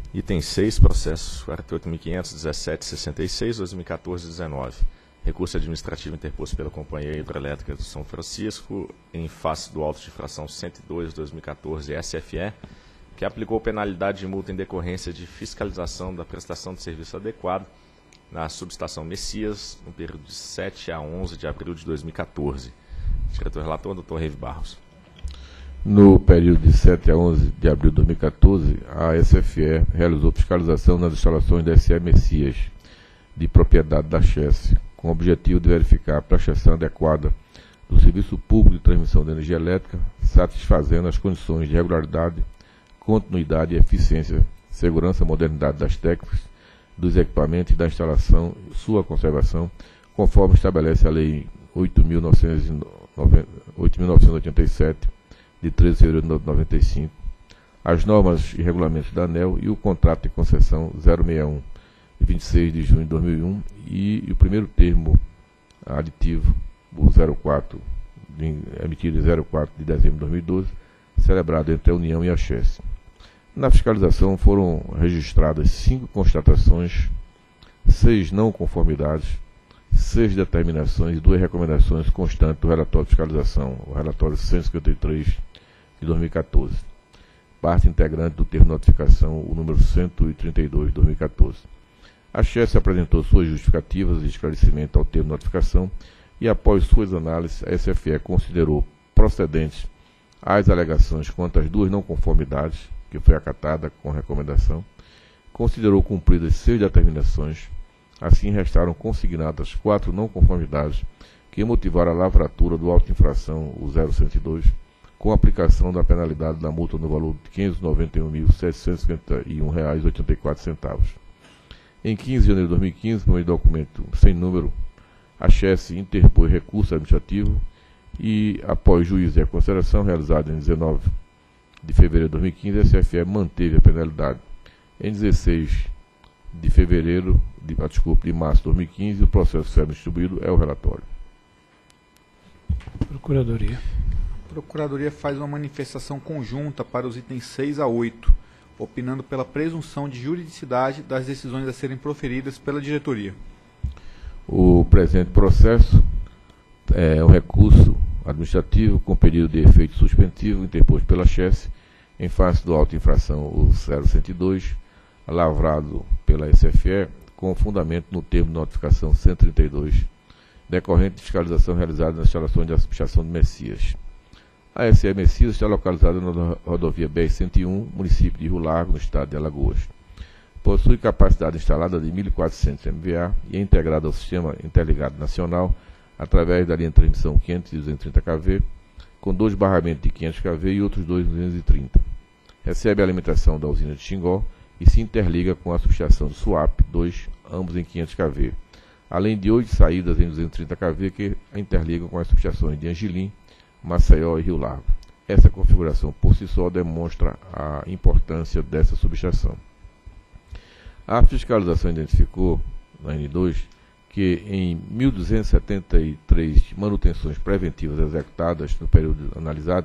Item 6, processo 48.517.66, 2014-19. Recurso administrativo interposto pela Companhia Hidrelétrica do São Francisco em face do auto de infração 102/2014 SFE, que aplicou penalidade de multa em decorrência de fiscalização da prestação de serviço adequado na subestação Messias, no período de 7 a 11 de abril de 2014. Diretor-relator, Dr. Reive Barros. No período de 7 a 11 de abril de 2014, a SFE realizou fiscalização nas instalações da SE Messias, de propriedade da Chess, com o objetivo de verificar a prestação adequada do serviço público de transmissão de energia elétrica, satisfazendo as condições de regularidade, continuidade e eficiência, segurança e modernidade das técnicas, dos equipamentos e da instalação e sua conservação, conforme estabelece a Lei 8.987, de 13 de fevereiro de 1995, as normas e regulamentos da ANEEL e o contrato de concessão 061, de 26 de junho de 2001, e o primeiro termo aditivo, o 04, emitido em 04 de dezembro de 2012, celebrado entre a União e a Chess. Na fiscalização foram registradas 5 constatações, 6 não conformidades, 6 determinações e 2 recomendações constantes do relatório de fiscalização, o relatório 153 de 2014, parte integrante do termo de notificação, o número 132 de 2014. A Chess apresentou suas justificativas de esclarecimento ao termo de notificação e, após suas análises, a SFE considerou procedentes as alegações quanto às 2 não conformidades, que foi acatada com recomendação, considerou cumpridas 6 determinações. Assim, restaram consignadas 4 não conformidades que motivaram a lavratura do auto de infração, o 0102, com aplicação da penalidade da multa no valor de R$ 591.751,84. Em 15 de janeiro de 2015, por meio de documento sem número, a Chess interpôs recurso administrativo e, após juízo e consideração realizado em 19 de fevereiro de 2015, a SFE manteve a penalidade. Em 16 de março de 2015, o processo sendo distribuído é o relatório. Procuradoria. A Procuradoria faz uma manifestação conjunta para os itens 6 a 8, opinando pela presunção de juridicidade das decisões a serem proferidas pela diretoria. O presente processo é um recurso administrativo com pedido de efeito suspensivo interposto pela Chess em face do auto de infração, o 0102, lavrado pela SFE, com fundamento no termo de notificação 132, decorrente de fiscalização realizada nas instalações de subestação de Messias. A SE Messias está localizada na rodovia BR-101, município de Rio Largo, no estado de Alagoas. Possui capacidade instalada de 1.400 MVA e é integrada ao Sistema Interligado Nacional através da linha de transmissão 500 e 230 kV, com 2 barramentos de 500 kV e outros 2 de 230. Recebe a alimentação da usina de Xingó e se interliga com a subestação de Suape 2, ambos em 500 kV, além de 8 saídas em 230 kV que a interligam com as subestações de Angelim, Maceió e Rio Largo. Essa configuração por si só demonstra a importância dessa subestação. A fiscalização identificou, na N2, que em 1.273 manutenções preventivas executadas no período analisado,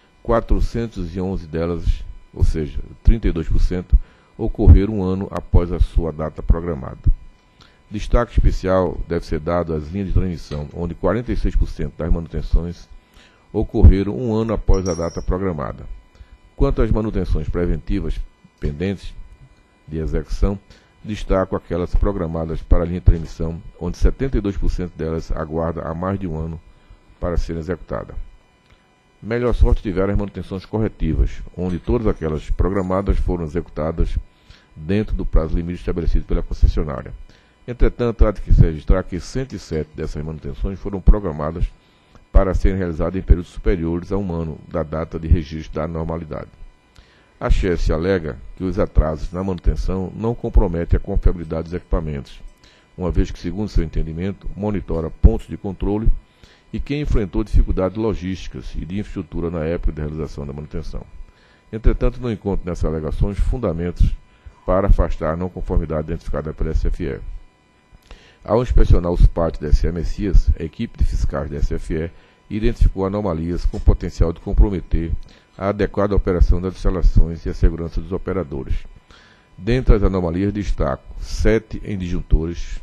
411 delas, ou seja, 32%, ocorreram um ano após a sua data programada. Destaque especial deve ser dado às linhas de transmissão, onde 46% das manutenções ocorreram um ano após a data programada. Quanto às manutenções preventivas pendentes de execução, destaco aquelas programadas para a linha de transmissão, onde 72% delas aguardam há mais de um ano para serem executadas. Melhor sorte tiveram as manutenções corretivas, onde todas aquelas programadas foram executadas dentro do prazo limite estabelecido pela concessionária. Entretanto, há de se registrar que 107 dessas manutenções foram programadas para serem realizadas em períodos superiores a um ano da data de registro da normalidade. A Chess alega que os atrasos na manutenção não comprometem a confiabilidade dos equipamentos, uma vez que, segundo seu entendimento, monitora pontos de controle e quem enfrentou dificuldades logísticas e de infraestrutura na época de realização da manutenção. Entretanto, não encontro nessas alegações fundamentos para afastar a não conformidade identificada pela SFE. Ao inspecionar os pátios da SE Messias, a equipe de fiscais da SFE identificou anomalias com potencial de comprometer a adequada operação das instalações e a segurança dos operadores. Dentre as anomalias destaco 7 em disjuntores,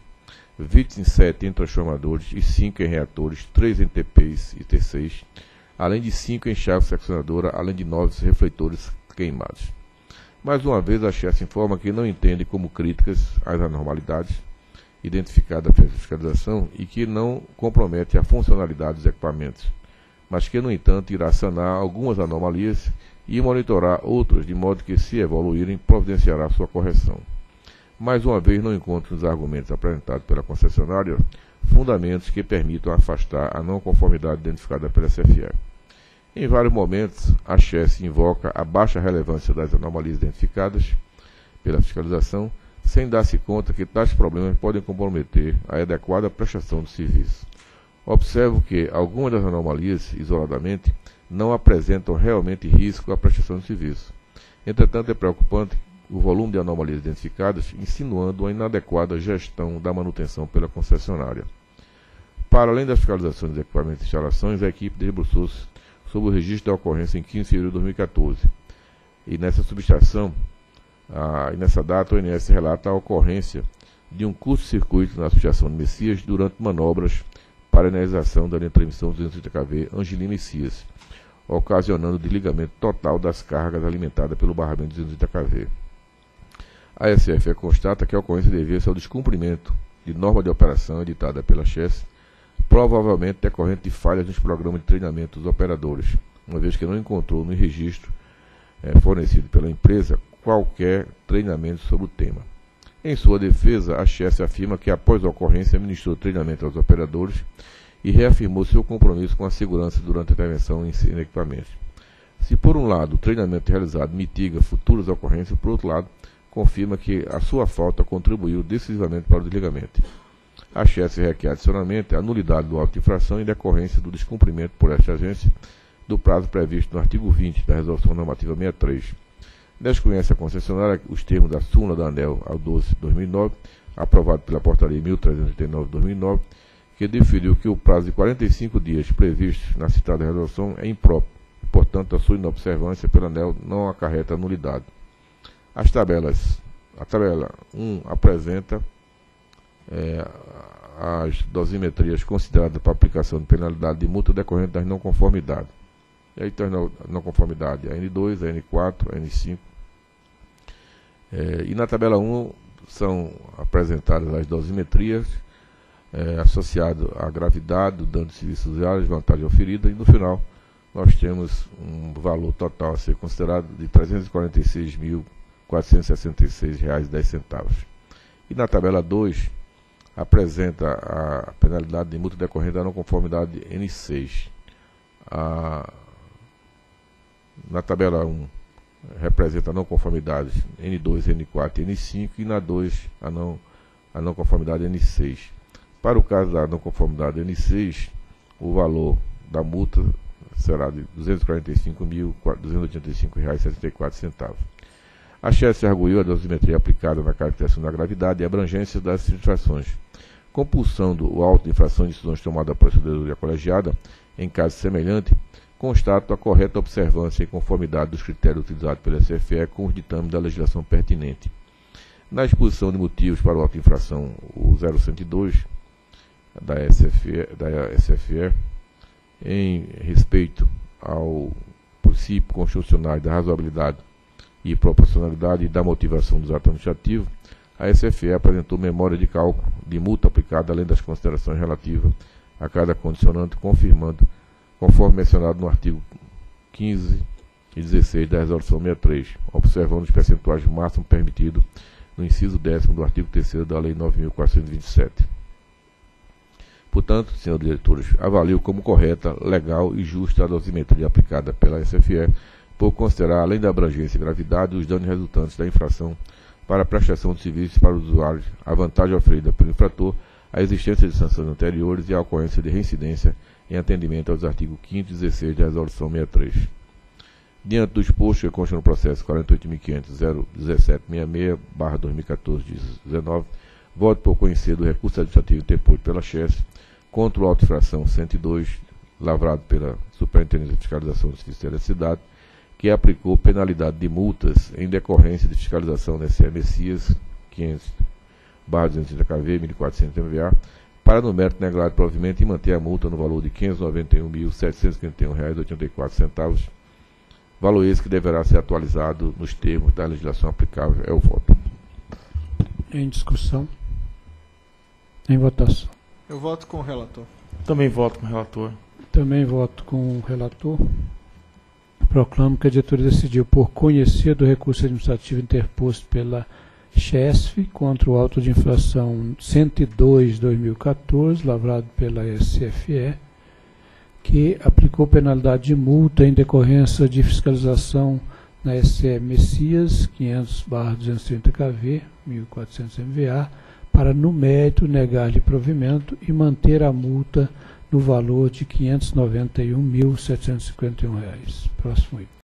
27 em transformadores e 5 em reatores, 3 em TPs e T6, além de 5 em chave seccionadora, além de 9 refletores queimados. Mais uma vez, a Chess informa que não entende como críticas as anormalidades identificadas pela fiscalização e que não compromete a funcionalidade dos equipamentos, mas que, no entanto, irá sanar algumas anomalias e monitorar outras, de modo que, se evoluírem, providenciará sua correção. Mais uma vez, não encontro nos argumentos apresentados pela concessionária fundamentos que permitam afastar a não conformidade identificada pela SFE. Em vários momentos, a Chess invoca a baixa relevância das anomalias identificadas pela fiscalização, sem dar-se conta que tais problemas podem comprometer a adequada prestação do serviço. Observo que algumas das anomalias, isoladamente, não apresentam realmente risco à prestação do serviço. Entretanto, é preocupante o volume de anomalias identificadas, insinuando uma inadequada gestão da manutenção pela concessionária. Para além das fiscalizações dos equipamentos e instalações, a equipe debruçou-se sobre o registro da ocorrência em 15 de fevereiro de 2014. E nessa subestação, nessa data, o ONS relata a ocorrência de um curto-circuito na associação de Messias durante manobras para a realização da linha de transmissão 230 kV Angelina e Cias, ocasionando o desligamento total das cargas alimentadas pelo barramento 230 kV. A SFE constata que a ocorrência devia-se ao descumprimento de norma de operação editada pela Chess, provavelmente decorrente de falhas nos programas de treinamento dos operadores, uma vez que não encontrou no registro fornecido pela empresa qualquer treinamento sobre o tema. Em sua defesa, a Chess afirma que após a ocorrência ministrou treinamento aos operadores e reafirmou seu compromisso com a segurança durante a intervenção em equipamentos. Se por um lado o treinamento realizado mitiga futuras ocorrências, por outro lado, confirma que a sua falta contribuiu decisivamente para o desligamento. A Chess requer adicionalmente a nulidade do auto de infração em decorrência do descumprimento por esta agência do prazo previsto no artigo 20 da Resolução Normativa 63. Desconhece a concessionária os termos da súmula da ANEEL ao 12/2009, aprovado pela Portaria 1389/2009, que definiu que o prazo de 45 dias previsto na citada resolução é impróprio e, portanto, a sua inobservância pela ANEEL não acarreta nulidade. A tabela 1 apresenta as dosimetrias consideradas para aplicação de penalidade de multa decorrente das não conformidades. E aí tem a não conformidade a N2, a N4, a N5. E na tabela 1 são apresentadas as dosimetrias associadas à gravidade, do dano de serviços usuários, vantagem oferida, e no final nós temos um valor total a ser considerado de R$ 346.466,10. E na tabela 2 apresenta a penalidade de multa decorrente da não conformidade N6. Na tabela 1 representa a não conformidade N2, N4 e N5, e na 2 a não conformidade N6. Para o caso da não conformidade N6, o valor da multa será de R$ 245.285,74. A Chess arguiu a dosimetria aplicada na caracterização da gravidade e abrangência das infrações, compulsando o auto de infração de decisões tomadas pela procedura colegiada. Em caso semelhante, constato a correta observância e conformidade dos critérios utilizados pela SFE com os ditames da legislação pertinente. Na exposição de motivos para o auto de infração, o 0102 da SFE, em respeito ao princípio constitucional da razoabilidade e proporcionalidade e da motivação dos atos administrativos, a SFE apresentou memória de cálculo de multa aplicada, além das considerações relativas a cada condicionante, confirmando, conforme mencionado no artigo 15 e 16 da Resolução 63, observando os percentuais máximos permitidos no inciso 10º do artigo 3º da Lei 9.427. Portanto, senhores diretores, avalio como correta, legal e justa a dosimetria aplicada pela SFE, por considerar, além da abrangência e gravidade, os danos resultantes da infração para a prestação de serviços para os usuários, a vantagem oferida pelo infrator, a existência de sanções anteriores e a ocorrência de reincidência em atendimento aos artigos 5º e 16 da Resolução 63. Diante do exposto que consta no processo 48.500.01766/2014-19, voto por conhecer do recurso administrativo interposto pela Chess contra o auto de infração 102, lavrado pela Superintendência de Fiscalização do Serviço de Eletricidade, que aplicou penalidade de multas em decorrência de fiscalização da SE Messias 500/230 kV, 1.400 MVA, para no mérito negar de provimento e manter a multa no valor de R$ 591.751,84, valor esse que deverá ser atualizado nos termos da legislação aplicável. É o voto. Em discussão. Em votação. Eu voto com o relator. Também voto com o relator. Também voto com o relator. Proclamo que a diretoria decidiu por conhecer do recurso administrativo interposto pela CHESF contra o auto de infração 102/2014, lavrado pela SFE, que aplicou penalidade de multa em decorrência de fiscalização na SE Messias 500/230 kV, 1.400 MVA, para no mérito negar-lhe provimento e manter a multa no valor de R$ 591.751. Próximo item.